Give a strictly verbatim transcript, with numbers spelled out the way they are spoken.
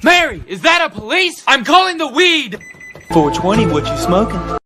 Mary, is that a police? I'm calling the weed! four twenty, what you smoking?